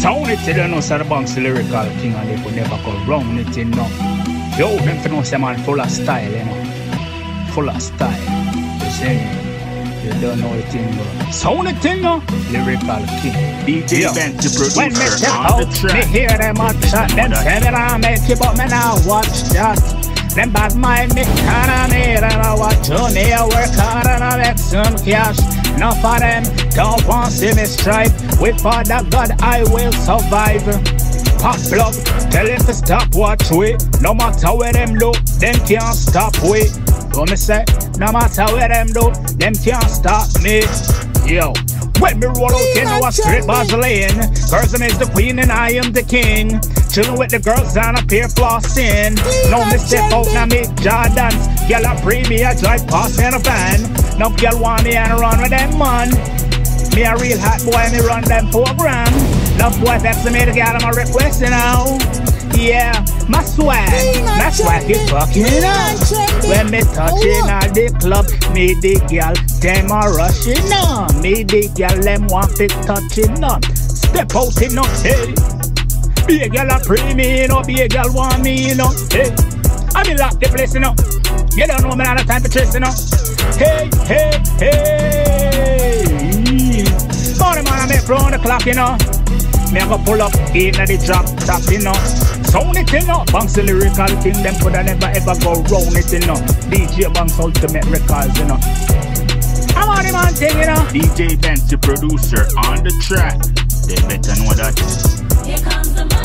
Sound it, you don't know, sir, the Banks lyrical king, and they could never go round it, you know. Yo, them to know, say, man, full of style, you know. Full of style. You see me? You don't know it, you know. Sound it, you know. Lyrical king. DJ Ben, the producer. When me step out, me hear them hot shot. Them say me I make it, but me now watch that. Them bad mind me kinda need, and I watch on me, I work hard and I make some cash. Enough of them don't want to see me strive. With Father God I will survive. Pop plug, tell them to stop watch we. No matter where them look, them can't stop we. What me say? No matter where them do, them can't stop me. Yo, when me roll out in our straight Vaseline, Gerson is the queen and I am the king. Chillin' with the girls and a pair flossing. No me step out now me Jordans. Girl I pre me I drive past in a van. No girl want me and run with them man. Me a real hot boy, me run them program. Love boy texting me to get them a request now. Yeah, my swag, that swag is fucking up. When me touching at the club, me the girl, them a rushing up. Me the girl, them want it touching up. Step out in no hey. Be a girl a pray me, you know. Be a girl want me, you know. Hey, I be lock the place, you know. You don't know me not the time to chase, you know. Hey, hey, hey. Morning man, I make round the clock, you know. Me a go pull up in the drop top, you know. Sound it, you know. Banks the lyrical thing, them coulda never ever go round it, you know. DJ Banks ultimate records, you know. I'm on the man thing, you know. DJ Ben, the producer on the track. They better know that. Here comes the